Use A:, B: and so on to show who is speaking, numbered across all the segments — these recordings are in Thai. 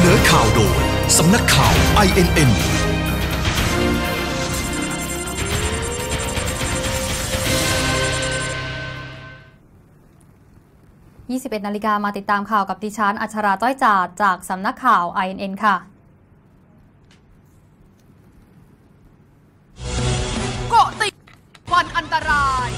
A: นอข่าวโดยสำนักข่าว INN
B: 21 นาฬิกามาติดตามข่าวกับดิฉันอัชราจ้อยจาดจากสำนักข่าว INN ค่ะ
C: เกาะติดวันอันตราย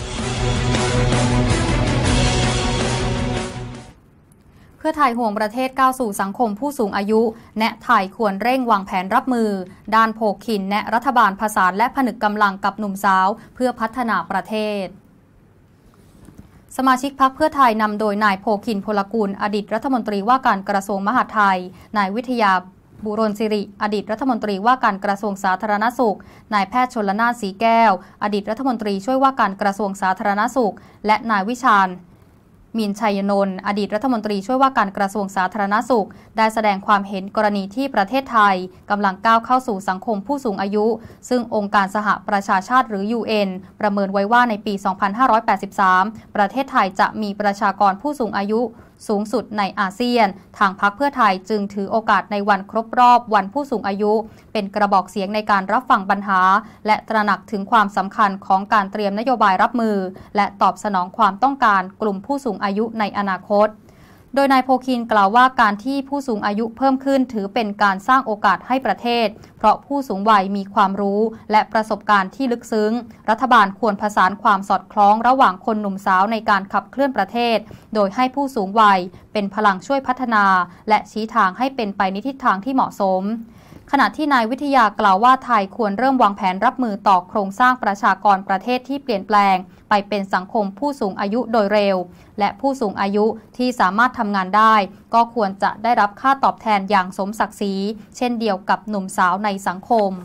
B: เพื่อไทยห่วงประเทศก้าวสู่สังคมผู้สูงอายุแนะไทยควรเร่งวางแผนรับมือด้านโภคินแนะรัฐบาลผสานและผนึกกำลังกับหนุ่มสาวเพื่อพัฒนาประเทศสมาชิกพรรคเพื่อไทยนำโดยนายโภคินพลกุลอดีตรัฐมนตรีว่าการกระทรวงมหาดไทยนายวิทยาบุรณสิริอดีตรัฐมนตรีว่าการกระทรวงสาธารณสุขนายแพทย์ชลนาถสีแก้วอดีตรัฐมนตรีช่วยว่าการกระทรวงสาธารณสุขและนายวิชาญมินชัยนนท์อดีตรัฐมนตรีช่วยว่าการกระทรวงสาธารณสุขได้แสดงความเห็นกรณีที่ประเทศไทยกำลังก้าวเข้าสู่สังคมผู้สูงอายุซึ่งองค์การสหประชาชาติหรือ UN ประเมินไว้ว่าในปี 2583 ประเทศไทยจะมีประชากรผู้สูงอายุสูงสุดในอาเซียนทางพรรคเพื่อไทยจึงถือโอกาสในวันครบรอบวันผู้สูงอายุเป็นกระบอกเสียงในการรับฟังปัญหาและตระหนักถึงความสำคัญของการเตรียมนโยบายรับมือและตอบสนองความต้องการกลุ่มผู้สูงอายุในอนาคตโดยนายโพคินกล่าวว่าการที่ผู้สูงอายุเพิ่มขึ้นถือเป็นการสร้างโอกาสให้ประเทศเพราะผู้สูงวัยมีความรู้และประสบการณ์ที่ลึกซึ้งรัฐบาลควรผสานความสอดคล้องระหว่างคนหนุ่มสาวในการขับเคลื่อนประเทศโดยให้ผู้สูงวัยเป็นพลังช่วยพัฒนาและชี้ทางให้เป็นไปในทิศทางที่เหมาะสมขณะที่นายวิทยากล่าวว่าไทยควรเริ่มวางแผนรับมือต่อโครงสร้างประชากรประเทศที่เปลี่ยนแปลงไปเป็นสังคมผู้สูงอายุโดยเร็วและผู้สูงอายุที่สามารถทำงานได้ก็ควรจะได้รับค่าตอบแทนอย่างสมศักดิ์ศรีเช่นเดียวกับหนุ่มสาวในสังคม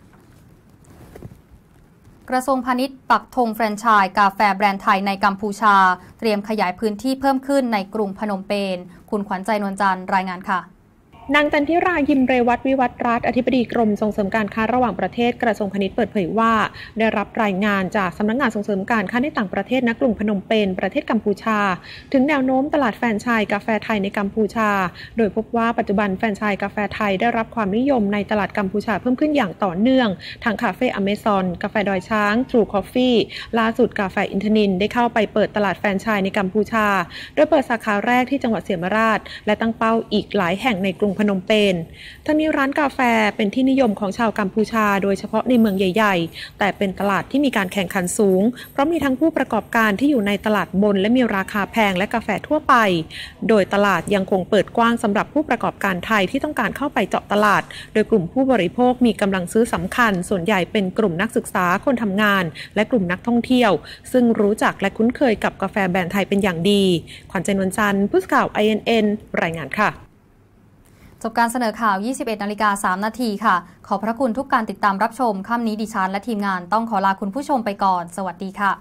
B: กระทรวงพาณิชย์ปักธงแฟรนไชส์กาแฟแบรนด์ไทยในกัมพูชาเตรียมขยายพื้นที่เพิ่มขึ้นในกรุงพนมเปญคุณขวัญใจนวลจันทร์รายงานค่ะ
D: นางจันทิรายิมเรวัตวิวัฒน์รัฐอธิบดีกรมส่งเสริมการค้าระหว่างประเทศกระทรวงพาณิชย์เปิดเผยว่าได้รับรายงานจากสำนักงานส่งเสริมการค้าในต่างประเทศณกรุงพนมเปญประเทศกัมพูชาถึงแนวโน้มตลาดแฟรนไชส์กาแฟไทยในกัมพูชาโดยพบว่าปัจจุบันแฟรนไชส์กาแฟไทยได้รับความนิยมในตลาดกัมพูชาเพิ่มขึ้นอย่างต่อเนื่องทางคาเฟ่อเมซอนกาแฟดอยช้างทรูคอฟฟี่ล่าสุดกาแฟอินทนินได้เข้าไปเปิดตลาดแฟรนไชส์ในกัมพูชาโดยเปิดสาขาแรกที่จังหวัดเสียมราชและตั้งเป้าอีกหลายแห่งในกรุงพนมเปญทั้งนี้ร้านกาแฟเป็นที่นิยมของชาวกัมพูชาโดยเฉพาะในเมืองใหญ่ๆแต่เป็นตลาดที่มีการแข่งขันสูงเพราะมีทั้งผู้ประกอบการที่อยู่ในตลาดบนและมีราคาแพงและกาแฟทั่วไปโดยตลาดยังคงเปิดกว้างสำหรับผู้ประกอบการไทยที่ต้องการเข้าไปเจาะตลาดโดยกลุ่มผู้บริโภคมีกำลังซื้อสำคัญส่วนใหญ่เป็นกลุ่มนักศึกษาคนทำงานและกลุ่มนักท่องเที่ยวซึ่งรู้จักและคุ้นเคยกับกาแฟแบรนด์ไทยเป็นอย่างดีขวัญใจนวลจันทร์ผู้สื่อข่าว INN รายงานค่ะ
B: จบการเสนอข่าว 21:03 นาทีค่ะขอบพระคุณทุกการติดตามรับชมค่ำนี้ดิฉันและทีมงานต้องขอลาคุณผู้ชมไปก่อนสวัสดีค่ะ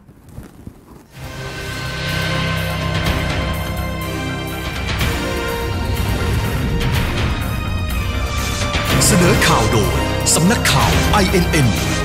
A: เสนอข่าวโดยสำนักข่าว INN